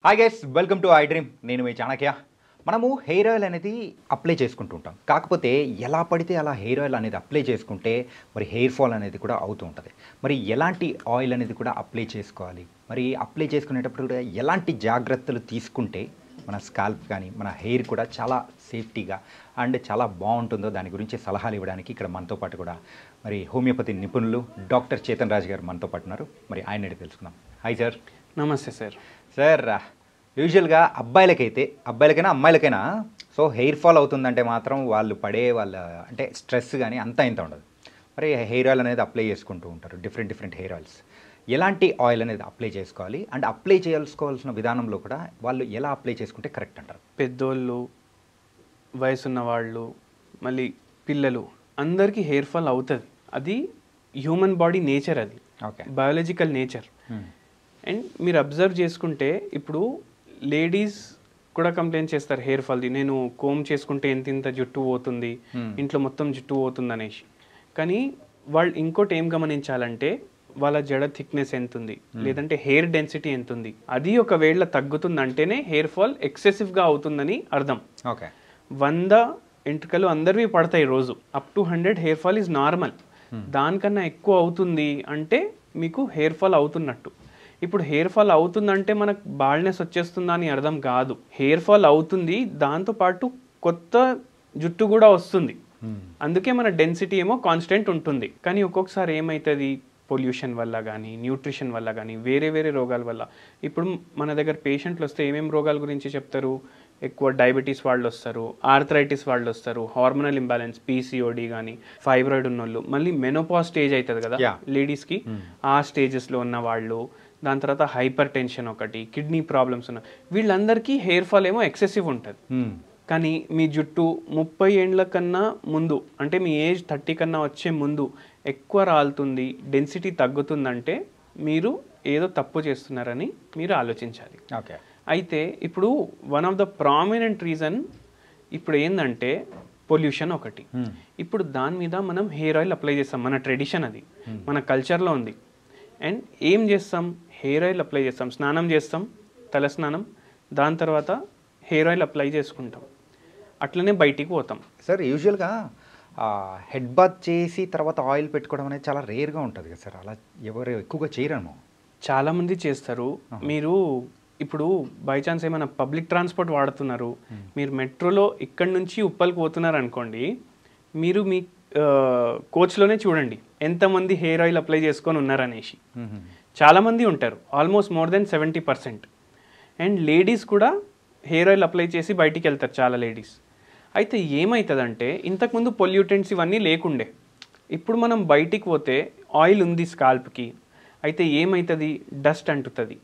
Hi guys, welcome to I dream. నేను మీ చాణక్య. మనము హెయిర్ ఆయిల్ అనేది అప్లై చేసుకుంటూ ఉంటాం. కాకపోతే ఎలా పడితే అలా హెయిర్ ఆయిల్ అనేది అప్లై చేసుకుంటే మరి హెయిర్ ఫాల్ అనేది కూడా అవుతూ ఉంటుంది. మరి ఎలాంటి ఆయిల్ అనేది కూడా అప్లై చేసుకోవాలి, మరి అప్లై చేసుకునేటప్పుడు కూడా ఎలాంటి జాగ్రత్తలు తీసుకుంటే మన స్కాల్ప్ కానీ మన హెయిర్ కూడా చాలా సేఫ్టీగా అండ్ చాలా బాగుంటుందో దాని గురించి సలహాలు ఇవ్వడానికి ఇక్కడ మనతో పాటు కూడా మరి హోమియోపతి నిపుణులు డాక్టర్ చేతన్ రాజ్ గారు మనతో పాటు ఉన్నారు. మరి ఆయన అడిగి తెలుసుకుందాం. Hi sir. నమస్తే సార్. సార్, యూజువల్గా అబ్బాయిలకైనా అమ్మాయిలకైనా సో హెయిర్ ఫాల్ అవుతుందంటే మాత్రం వాళ్ళు పడే అంటే స్ట్రెస్ కానీ అంతా ఇంత ఉండదు. మరి హెయిర్ ఆయిల్ అనేది అప్లై చేసుకుంటూ ఉంటారు, డిఫరెంట్ హెయిర్ ఆయిల్స్. ఎలాంటి ఆయిల్ అనేది అప్లై చేసుకోవాలి అండ్ అప్లై చేసుకోవాల్సిన విధానంలో కూడా వాళ్ళు ఎలా అప్లై చేసుకుంటే కరెక్ట్ అంటారు? పెద్దోళ్ళు, వయసున్న వాళ్ళు, మళ్ళీ పిల్లలు అందరికీ హెయిర్ ఫాల్ అవుతుంది. అది హ్యూమన్ బాడీ నేచర్, అది ఓకే, బయాలజికల్ నేచర్. అండ్ మీరు అబ్జర్వ్ చేసుకుంటే ఇప్పుడు లేడీస్ కూడా కంప్లైంట్ చేస్తారు హెయిర్ ఫాల్ది. నేను కోమ్ చేసుకుంటే ఇంత జుట్టు పోతుంది, ఇంట్లో మొత్తం జుట్టు పోతుంది అనేసి. కానీ వాళ్ళు ఇంకోటి ఏం గమనించాలంటే వాళ్ళ జడ థిక్నెస్ ఎంత ఉంది, లేదంటే హెయిర్ డెన్సిటీ ఎంత ఉంది. అది ఒకవేళ తగ్గుతుందంటేనే హెయిర్ ఫాల్ ఎక్సెసివ్గా అవుతుందని అర్థం. ఓకే, 100 ఎంట్రుకలు అందరివి పడతాయి రోజు. Up to 100 hair fall is normal. దానికన్నా ఎక్కువ అవుతుంది అంటే మీకు హెయిర్ ఫాల్ అవుతున్నట్టు. ఇప్పుడు హెయిర్ ఫాల్ అవుతుందంటే మనకు బాల్నెస్ వచ్చేస్తుందా అని అర్థం కాదు. హెయిర్ ఫాల్ అవుతుంది, దాంతోపాటు కొత్త జుట్టు కూడా వస్తుంది. అందుకే మన డెన్సిటీ ఏమో కాన్స్టెంట్ ఉంటుంది. కానీ ఒక్కొక్కసారి ఏమవుతుంది, పొల్యూషన్ వల్ల కానీ, న్యూట్రిషన్ వల్ల కానీ, వేరే రోగాల వల్ల. ఇప్పుడు మన దగ్గర పేషెంట్లు వస్తే ఏమేమి రోగాల గురించి చెప్తారు? ఎక్కువ డయాబెటీస్ వాళ్ళు వస్తారు, ఆర్థరైటిస్ వాళ్ళు వస్తారు, హార్మోనల్ ఇంబ్యాలెన్స్, పీసీఓడి కానీ, ఫైబ్రాయిడ్ ఉన్నోళ్ళు, మళ్ళీ మెనోపాజ్ స్టేజ్ అవుతుంది కదా లేడీస్కి, ఆ స్టేజెస్లో ఉన్న వాళ్ళు, దాని తర్వాత హైపర్ టెన్షన్ ఒకటి, కిడ్నీ ప్రాబ్లమ్స్ ఉన్న వీళ్ళందరికీ హెయిర్ ఫాల్ ఏమో ఎక్సెసివ్ ఉంటుంది. కానీ మీ జుట్టు 30 ఏండ్ల కన్నా ముందు, అంటే మీ ఏజ్ 30 కన్నా వచ్చే ముందు ఎక్కువ రాలుతుంది, డెన్సిటీ తగ్గుతుందంటే మీరు ఏదో తప్పు చేస్తున్నారని మీరు ఆలోచించాలి. ఓకే. అయితే ఇప్పుడు one of the prominent reason ఇప్పుడు ఏంటంటే పొల్యూషన్ ఒకటి. ఇప్పుడు దాని మీద మనం హెయిర్ ఆయిల్ అప్లై చేస్తాం, మన ట్రెడిషన్ అది, మన కల్చర్లో ఉంది. అండ్ ఏం చేస్తాం, హెయిర్ ఆయిల్ అప్లై చేస్తాం, స్నానం చేస్తాం, తల స్నానం, దాని తర్వాత హెయిర్ ఆయిల్ అప్లై చేసుకుంటాం, అట్లనే బయటికి పోతాం. సార్, యూజువల్గా హెడ్ బాత్ చేసి తర్వాత ఆయిల్ పెట్టుకోవడం అనేది చాలా రేర్గా ఉంటుంది కదా సార్, అలా ఎవరు ఎక్కువగా చేయరేమో? చాలామంది చేస్తారు. మీరు ఇప్పుడు బై ఛాన్స్ ఏమైనా పబ్లిక్ ట్రాన్స్పోర్ట్ వాడుతున్నారు, మీరు మెట్రోలో ఇక్కడి నుంచి ఉప్పల్కి పోతున్నారు అనుకోండి, మీరు మీ కోచ్లోనే చూడండి ఎంతమంది హెయిర్ ఆయిల్ అప్లై చేసుకొని ఉన్నారనేసి. చాలామంది ఉంటారు, almost more than 70%. And ladies కూడా హెయిర్ ఆయిల్ అప్లై చేసి బయటికి వెళ్తారు చాలా లేడీస్. అయితే ఏమవుతుందంటే ఇంతకుముందు పొల్యూటెంట్స్ ఇవన్నీ లేకుండే, ఇప్పుడు మనం బయటికి పోతే ఆయిల్ ఉంది స్కాల్ప్కి, అయితే ఏమవుతుంది, డస్ట్ అంటుతుంది.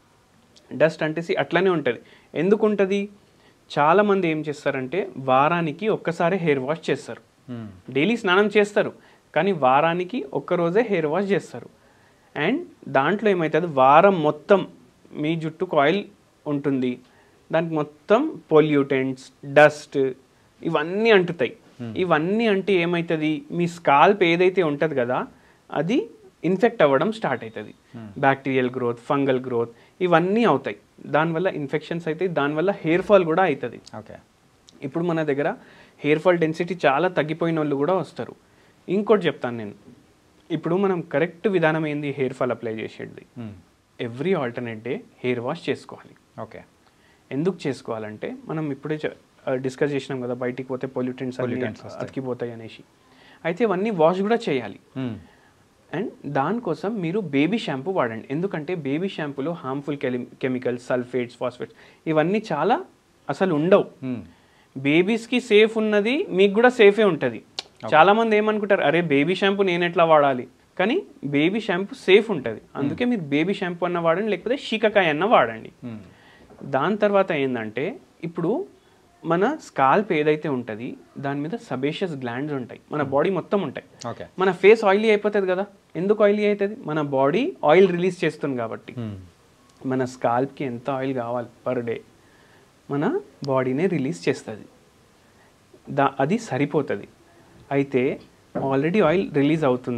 డస్ట్ అంటేసి అట్లనే ఉంటుంది. ఎందుకు ఉంటుంది? చాలామంది ఏం చేస్తారంటే వారానికి ఒక్కసారి హెయిర్ వాష్ చేస్తారు, డైలీ స్నానం చేస్తారు, కానీ వారానికి ఒక్కరోజే హెయిర్ వాష్ చేస్తారు. అండ్ దాంట్లో ఏమవుతుంది, వారం మొత్తం మీ జుట్టుకు ఆయిల్ ఉంటుంది, దానికి మొత్తం పొల్యూటెంట్స్, డస్ట్ ఇవన్నీ అంటుతాయి. ఇవన్నీ అంటే ఏమవుతుంది, మీ స్కాల్ప్ ఏదైతే ఉంటుంది కదా అది ఇన్ఫెక్ట్ అవ్వడం స్టార్ట్ అవుతుంది. బ్యాక్టీరియల్ గ్రోత్, ఫంగల్ గ్రోత్ ఇవన్నీ అవుతాయి. దానివల్ల ఇన్ఫెక్షన్స్ అవుతాయి, దానివల్ల హెయిర్ ఫాల్ కూడా అవుతుంది. ఓకే. ఇప్పుడు మన దగ్గర హెయిర్ ఫాల్ డెన్సిటీ చాలా తగ్గిపోయిన వాళ్ళు కూడా వస్తారు. ఇంకోటి చెప్తాను నేను, ఇప్పుడు మనం కరెక్ట్ విధానం ఏంది హెయిర్ ఫాల్ అప్లై చేసేది, every alternate day hair wash చేసుకోవాలి. ఓకే. ఎందుకు చేసుకోవాలంటే మనం ఇప్పుడే డిస్కస్ చేసినాం కదా, బయటికి పోతే పొల్యూటెంట్స్ అతికిపోతాయి అనేసి. అయితే ఇవన్నీ వాష్ కూడా చేయాలి. అండ్ దానికోసం మీరు బేబీ షాంపూ వాడండి. ఎందుకంటే బేబీ షాంపూలో హార్మ్ఫుల్ కెమికల్స్, సల్ఫేట్స్, ఫాస్ఫేట్స్ ఇవన్నీ చాలా అసలు ఉండవు. బేబీస్కి సేఫ్ ఉన్నది మీకు కూడా సేఫే ఉంటుంది. చాలామంది ఏమనుకుంటారు, అరే బేబీ షాంపూ నేను ఎట్లా వాడాలి, కానీ బేబీ షాంపూ సేఫ్ ఉంటుంది. అందుకే మీరు బేబీ షాంపూ అన్న వాడండి, లేకపోతే షీకాకాయ అన్న వాడండి. దాని తర్వాత ఏంటంటే ఇప్పుడు మన స్కాల్ప్ ఏదైతే ఉంటుంది దాని మీద సబేషియస్ గ్లాండ్స్ ఉంటాయి, మన బాడీ మొత్తం ఉంటాయి. మన ఫేస్ ఆయిలీ అయిపోతుంది కదా, ఎందుకు ఆయిలీ అవుతుంది, మన బాడీ ఆయిల్ రిలీజ్ చేస్తుంది కాబట్టి. మన స్కాల్ప్కి ఎంత ఆయిల్ కావాలి పర్ డే మన బాడీనే రిలీజ్ చేస్తుంది, అది సరిపోతుంది. అయితే ఆల్రెడీ ఆయిల్ రిలీజ్ అవుతుంది,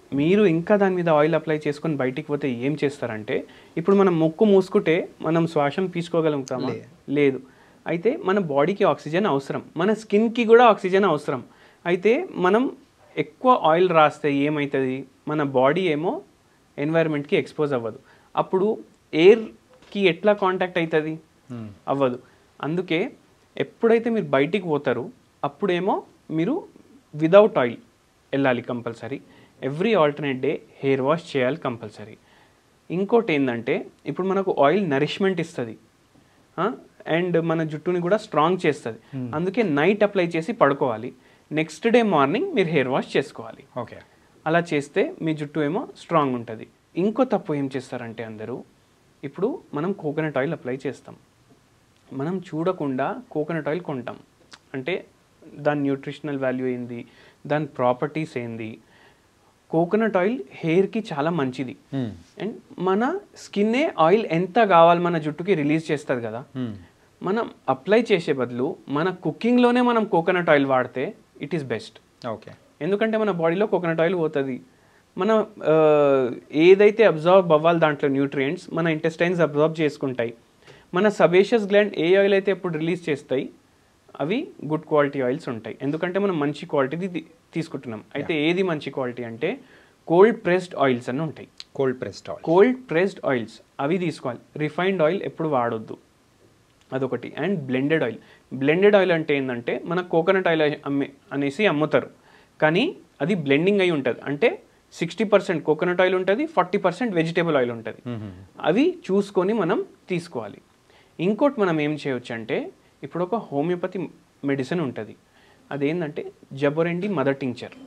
మీరు ఇంకా దాని మీద ఆయిల్ అప్లై చేసుకొని బయటికి పోతే ఏం చేస్తారంటే, ఇప్పుడు మనం ముక్కు మూసుకుంటే మనం శ్వాసం పీల్చుకోగలుగుతామా? లేదు. అయితే మన బాడీకి ఆక్సిజన్ అవసరం, మన స్కిన్కి కూడా ఆక్సిజన్ అవసరం. అయితే మనం ఎక్కువ ఆయిల్ రాస్తే ఏమవుతుంది, మన బాడీ ఏమో ఎన్వైరన్మెంట్కి ఎక్స్పోజ్ అవ్వదు. అప్పుడు ఎయిర్కి ఎట్లా కాంటాక్ట్ అవుతుంది? అవ్వదు. అందుకే ఎప్పుడైతే మీరు బయటికి పోతారో అప్పుడేమో మీరు వితౌట్ ఆయిల్ వెళ్ళాలి compulsory. Every alternate day hair wash చేయాలి కంపల్సరీ. ఇంకోటి ఏంటంటే, ఇప్పుడు మనకు ఆయిల్ నరిష్మెంట్ ఇస్తుంది అండ్ మన జుట్టుని కూడా స్ట్రాంగ్ చేస్తుంది. అందుకే నైట్ అప్లై చేసి పడుకోవాలి, నెక్స్ట్ డే మార్నింగ్ మీరు హెయిర్ వాష్ చేసుకోవాలి. ఓకే, అలా చేస్తే మీ జుట్టు ఏమో స్ట్రాంగ్ ఉంటుంది. ఇంకో తప్పు ఏం చేస్తారంటే అందరూ, ఇప్పుడు మనం కోకోనట్ ఆయిల్ అప్లై చేస్తాం, మనం చూడకుండా కోకోనట్ ఆయిల్ కొంటాం. అంటే దాని న్యూట్రిషనల్ వాల్యూ ఏంది, దాని ప్రాపర్టీస్ ఏంది. కోకోనట్ ఆయిల్ హెయిర్కి చాలా మంచిది అండ్ మన స్కిన్నే ఆయిల్ ఎంత కావాలి మన జుట్టుకి రిలీజ్ చేస్తుంది కదా. మనం అప్లై చేసే బదులు మన కుకింగ్లోనే మనం కోకోనట్ ఆయిల్ వాడితే ఇట్ ఈస్ బెస్ట్. ఓకే, ఎందుకంటే మన బాడీలో కోకోనట్ ఆయిల్ పోతుంది, మన ఏదైతే అబ్జర్వ్ అవ్వాలి దాంట్లో న్యూట్రియంట్స్ మన ఇంటెస్టైన్స్ అబ్జర్వ్ చేసుకుంటాయి. మన సబేషియస్ గ్లాండ్ ఏ ఆయిల్ అయితే ఎప్పుడు రిలీజ్ చేస్తాయి అవి గుడ్ క్వాలిటీ ఆయిల్స్ ఉంటాయి, ఎందుకంటే మనం మంచి క్వాలిటీది తీసుకుంటున్నాం. అయితే ఏది మంచి క్వాలిటీ అంటే కోల్డ్ ప్రెస్డ్ ఆయిల్స్ అని ఉంటాయి. కోల్డ్ ప్రెస్డ్ ఆయిల్స్ అవి తీసుకోవాలి. రిఫైన్డ్ ఆయిల్ ఎప్పుడు వాడొద్దు, అదొకటి. అండ్ బ్లెండెడ్ ఆయిల్ అంటే ఏంటంటే మన కోకోనట్ ఆయిల్ అనేసి అమ్ముతారు, కానీ అది బ్లెండింగ్ అయి ఉంటుంది. అంటే 60% కోకోనట్ ఆయిల్ ఉంటుంది, 40% వెజిటేబుల్ ఆయిల్ ఉంటుంది. అవి చూసుకొని మనం తీసుకోవాలి. ఇంకోటి మనం ఏం చేయొచ్చు అంటే, ఇప్పుడు ఒక హోమియోపతి మెడిసిన్ ఉంటుంది, అదేంటంటే జబొరెండి మదర్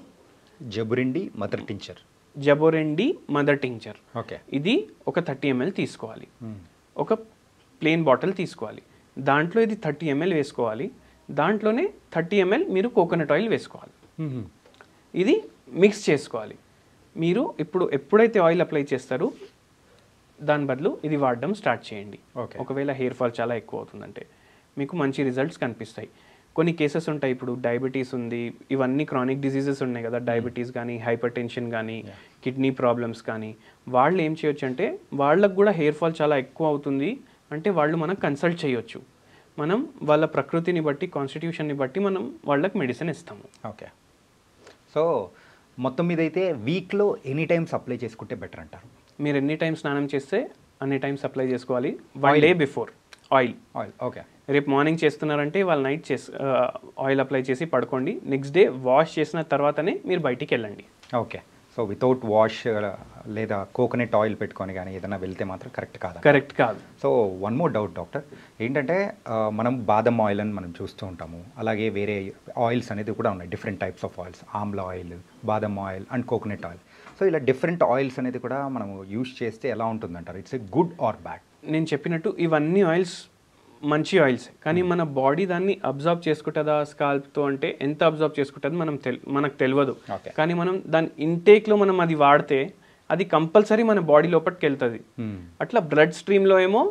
టించర్. ఓకే, ఇది ఒక 30 ml తీసుకోవాలి. ఒక ప్లెయిన్ బాటిల్ తీసుకోవాలి, దాంట్లో ఇది 30 ml వేసుకోవాలి, దాంట్లోనే 30 ml మీరు కోకోనట్ ఆయిల్ వేసుకోవాలి. ఇది మిక్స్ చేసుకోవాలి. మీరు ఎప్పుడైతే ఆయిల్ అప్లై చేస్తారో దాని బదులు ఇది వాడడం స్టార్ట్ చేయండి. ఒకవేళ హెయిర్ ఫాల్ చాలా ఎక్కువ అవుతుందంటే మీకు మంచి రిజల్ట్స్ కనిపిస్తాయి. కొన్ని కేసెస్ ఉంటాయి, ఇప్పుడు డయాబెటీస్ ఉంది, ఇవన్నీ క్రానిక్ డిసీజెస్ ఉన్నాయి కదా, డయాబెటీస్ కానీ, హైపర్ టెన్షన్ కానీ, కిడ్నీ ప్రాబ్లమ్స్ కానీ, వాళ్ళు ఏం చేయొచ్చు అంటే వాళ్ళకు కూడా హెయిర్ ఫాల్ చాలా ఎక్కువ అవుతుంది అంటే వాళ్ళు మనకు కన్సల్ట్ చేయొచ్చు. మనం వాళ్ళ ప్రకృతిని బట్టి, కాన్స్టిట్యూషన్ని బట్టి మనం వాళ్ళకి మెడిసిన్ ఇస్తాము. ఓకే, సో మొత్తం మీద అయితే వీక్లో ఎనీ టైమ్స్ అప్లై చేసుకుంటే బెటర్ అంటారు. మీరు ఎన్ని టైమ్స్ స్నానం చేస్తే అన్ని టైమ్స్ అప్లై చేసుకోవాలి. 1 day బిఫోర్ ఆయిల్. ఓకే, రేపు మార్నింగ్ చేస్తున్నారంటే వాళ్ళు నైట్ ఆయిల్ అప్లై చేసి పడుకోండి, నెక్స్ట్ డే వాష్ చేసిన తర్వాతనే మీరు బయటికి వెళ్ళండి. ఓకే, సో వితౌట్ వాష్ లేదా కోకోనట్ ఆయిల్ పెట్టుకొని కానీ ఏదైనా వెళ్తే మాత్రం కరెక్ట్ కాదు. So one more doubt doctor, ఏంటంటే మనం బాదం ఆయిల్ అని మనం చూస్తూ ఉంటాము, అలాగే వేరే ఆయిల్స్ అనేది కూడా ఉన్నాయి, different types of oils, amla oil, బాదం oil and coconut oil. So ఇలా డిఫరెంట్ ఆయిల్స్ అనేది కూడా మనం యూస్ చేస్తే ఎలా ఉంటుందంటారు? It's a good or bad? నేను చెప్పినట్టు ఇవన్నీ ఆయిల్స్ మంచి ఆయిల్స్, కానీ మన బాడీ దాన్ని అబ్జర్వ్ చేసుకుంటుందా స్కాల్ప్తో అంటే ఎంత అబ్జర్వ్ చేసుకుంటుంది మనకు తెలియదు. కానీ మనం దాని ఇంటేక్లో మనం అది వాడితే అది కంపల్సరీ మన బాడీ లోపలికి వెళ్తుంది. అట్లా బ్లడ్ స్ట్రీమ్లో ఏమో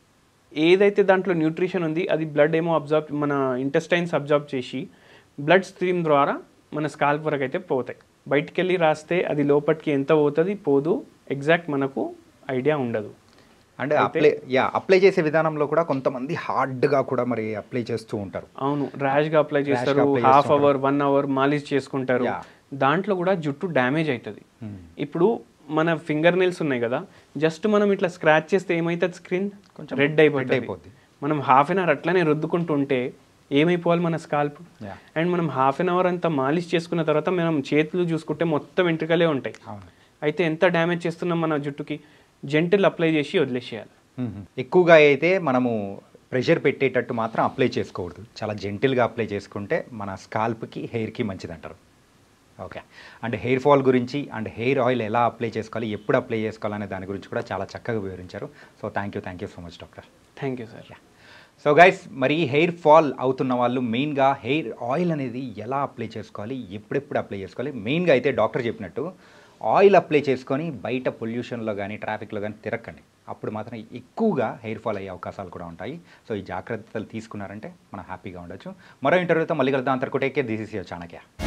ఏదైతే దాంట్లో న్యూట్రిషన్ ఉంది అది బ్లడ్ ఏమో మన ఇంటెస్టైన్స్ అబ్జర్వ్ చేసి బ్లడ్ స్ట్రీమ్ ద్వారా మన స్కాల్ప్ వరకు అయితే పోతాయి. బయటికి వెళ్ళి రాస్తే అది లోపలికి ఎంత పోతుంది పోదు ఎగ్జాక్ట్ మనకు ఐడియా ఉండదు. అంటే అప్లై చేసే విధానంలో కూడా కొంతమంది హార్డ్గా కూడా మరి అప్లై చేస్తూ ఉంటారు. అవును, ర్యాష్గా అప్లై చేస్తారు, హాఫ్ అవర్ 1 hour మాలిష్ చేసుకుంటారు, దాంట్లో కూడా జుట్టు డ్యామేజ్ అవుతుంది. ఇప్పుడు మన ఫింగర్ నెయిల్స్ ఉన్నాయి కదా, జస్ట్ మనం ఇట్లా స్క్రాచ్ చేస్తే ఏమవుతుంది, స్క్రీన్ కొంచెం రెడ్ అయిపోతుంది. మనం హాఫ్ అన్ అవర్ అట్లనే రుద్దుకుంటుంటే ఏమైపోవాలి మన స్కాల్ప్. అండ్ మనం హాఫ్ అన్ అవర్ అంతా మాలిష్ చేసుకున్న తర్వాత మనం చేతులు చూసుకుంటే మొత్తం వెంట్రుకలే ఉంటాయి. అయితే ఎంత డ్యామేజ్ చేస్తున్నాం మన జుట్టుకి. జెంటిల్ అప్లై చేసి వదిలేసేయాలి. ఎక్కువగా అయితే మనము ప్రెషర్ పెట్టేటట్టు మాత్రం అప్లై చేసుకోకూడదు, చాలా జెంటిల్గా అప్లై చేసుకుంటే మన స్కాల్ప్కి హెయిర్కి మంచిది అంటారు. ఓకే, అండ్ హెయిర్ ఫాల్ గురించి అండ్ హెయిర్ ఆయిల్ ఎలా అప్లై చేసుకోవాలి, ఎప్పుడు అప్లై చేసుకోవాలనే దాని గురించి కూడా చాలా చక్కగా వివరించారు. So thank you so much doctor. Thank you sir. So guys, మరి హెయిర్ ఫాల్ అవుతున్న వాళ్ళు మెయిన్గా హెయిర్ ఆయిల్ అనేది ఎలా అప్లై చేసుకోవాలి, ఎప్పుడెప్పుడు అప్లై చేసుకోవాలి, మెయిన్గా అయితే డాక్టర్ చెప్పినట్టు ఆయిల్ అప్లై చేసుకొని బయట పొల్యూషన్లో కానీ ట్రాఫిక్లో కానీ తిరగకండి, అప్పుడు మాత్రం ఎక్కువగా హెయిర్ ఫాల్ అయ్యే అవకాశాలు కూడా ఉంటాయి. సో ఈ జాగ్రత్తలు తీసుకున్నారంటే మనం హ్యాపీగా ఉండొచ్చు. మరో ఇంటర్వ్యూతో మళ్ళీ కలుద్దాం. అంతవరకు take care. This is your Chanakya.